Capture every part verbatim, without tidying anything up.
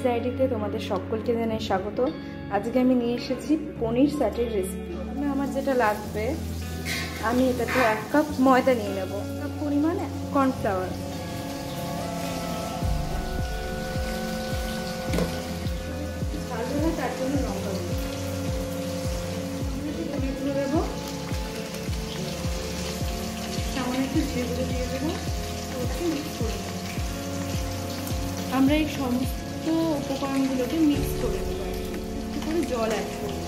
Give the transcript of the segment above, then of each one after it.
S আইডিতে তোমাদের সকলকে জানাই স্বাগত। আজকে আমি নিয়ে এসেছি পনির স্যাটের রেসিপি। প্রথমে আমার যেটা লাগবে, আমি এটাতে এক কাপ ময়দা নিয়ে নেব, কাপ পরিমাণে কর্নফ্লাওয়ার, তার জন্য লঙ্কা গুঁড়ো দেবো, সামান্য একটু জিরে গুঁড়ো দিয়ে দেবো, ওটাকে মিক্স করে দেবো। আমরা এই সমস্ত উপকরণগুলোকে মিক্স করে দেবো, একটু করে জল অ্যাড করবো।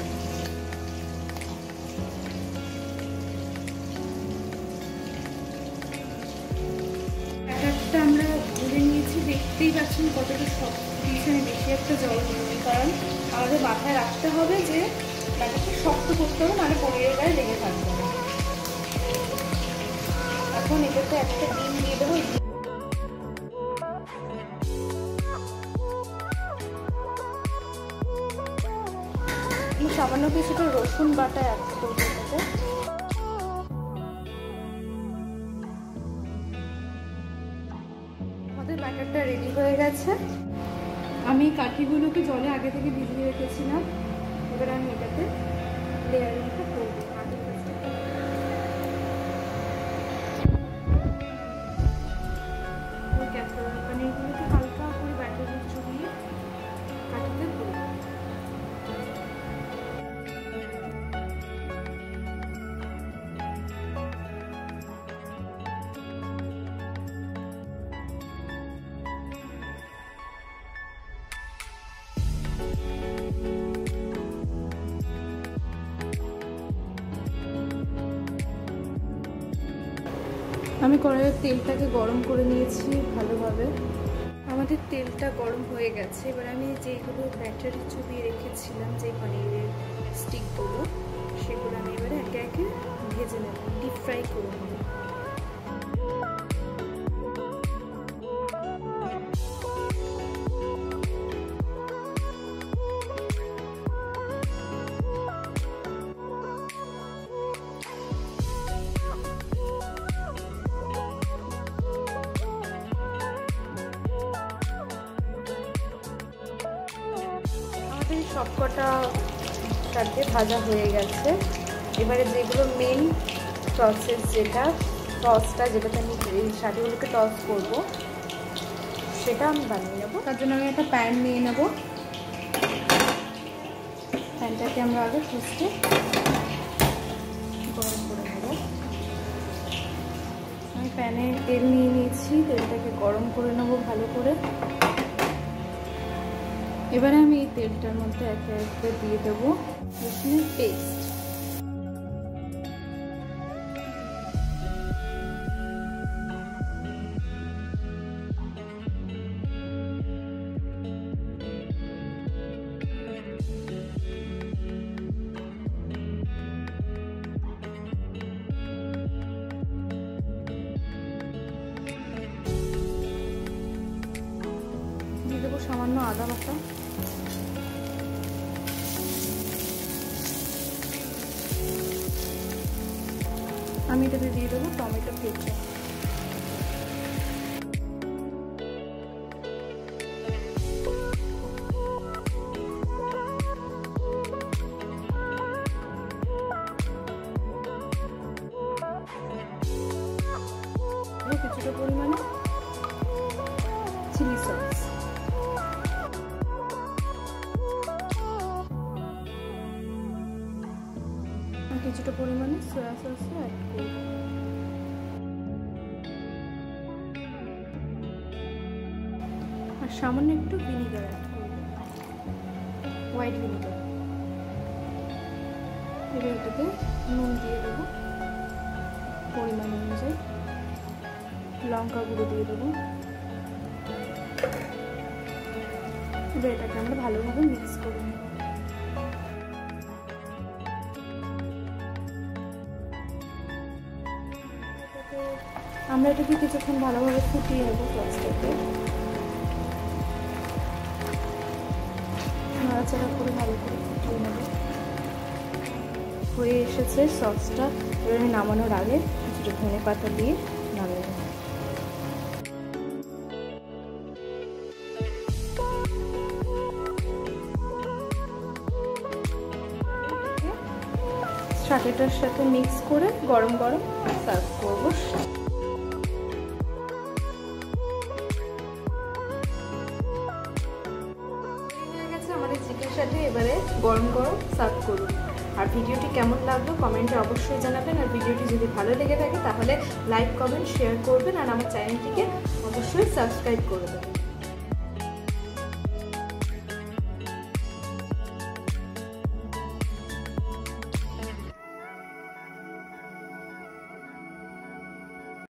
ব্যাটারটা আমরা গুলে নিয়েছি, দেখতেই পাচ্ছেন কতটা শক্ত। পিছনে বেশি একটা জল দিই, কারণ আমাদের মাথায় রাখতে হবে যে ব্যাটারটা শক্ত করতে হবে, মানে পনিরের গায়ে লেগে থাকবে না। এখন এটাতে একটা ডিম দিয়ে দেবো, সামান্য কিছুটা রসুন বাটা অ্যাড করবো এটাতে। আমাদের ব্যাটারটা রেডি হয়ে গেছে। আমি কাঠিগুলোকে জলে আগে থেকে ভিজিয়ে রেখেছিলাম, এবার আমি এটাতে লেয়ারিংটা করবো। পনিরগুলোকে হালকা করে ব্যাটারে চুবিয়ে কাঠিতে করবো। আমি কড়াইয়ের তেলটাকে গরম করে নিয়েছি ভালোভাবে। আমাদের তেলটা গরম হয়ে গেছে। এবার আমি যেগুলো ব্যাটারি চুবিয়ে রেখেছিলাম, যে পনিরের স্টিকগুলো, সেগুলো আমি এবারে একে একে ভেজে নেব, ডিপ ফ্রাই করে নেব। সবকটা সাথে ভাজা হয়ে গেছে। এবারে যেগুলো মেন প্রসেস, যেটা টসটা, যেটাতে আমি এই শাড়িগুলোকে টস করবো, সেটা আমি বানিয়ে নেবো। তার জন্য আমি একটা প্যান নিয়ে নেব। প্যানটাকে আমরা আগে ফুসতে গরম করে নেব। আমি প্যানে তেল নিয়ে নিয়েছি, তেলটাকে গরম করে নেব ভালো করে। এবারে আমি এই তেলটার মধ্যে একে একে দিয়ে দেবো রসুনের পেস্ট। দিয়ে দেবো সামান্য আদা বাটা, আমি এটাতে দিয়ে দেবো টমেটো কেচাপ। কিছুটা পরিমাণে চিলি সস, কিছুটা পরিমাণে সয়া সস অ্যাড করব। আর সামান্য একটু ভিনেগার অ্যাড করব, হোয়াইট ভিনেগার। এবার এটাতে নুন দিয়ে দেবো পরিমাণ অনুযায়ী, লঙ্কা গুঁড়ো দিয়ে দেবো। এবার এটাকে আমরা ভালোভাবে মিক্স করে নেব। আমরা এটাকে কিছুক্ষণ ভালোভাবে ফুটিয়ে নেব। সসটাকে নাড়াচাড়া করে ভালো করে ফুটিয়ে নেব। হয়ে এসেছে সসটা। এবার আমি নামানোর আগে কিছুটা ধনে পাতা দিয়ে নামিয়ে নেব। সাথেটার সাথে মিক্স করে গরম গরম সার্ভ করবো। হয়ে গেছে আমাদের চিকেনের সাথে, এবারে গরম গরম সার্ভ করুন। আর ভিডিওটি কেমন লাগলো কমেন্টে অবশ্যই জানাবেন। আর ভিডিওটি যদি ভালো লেগে থাকে তাহলে লাইক কমেন্ট শেয়ার করবেন আর আমার চ্যানেলটিকে অবশ্যই সাবস্ক্রাইব করে দেবেন।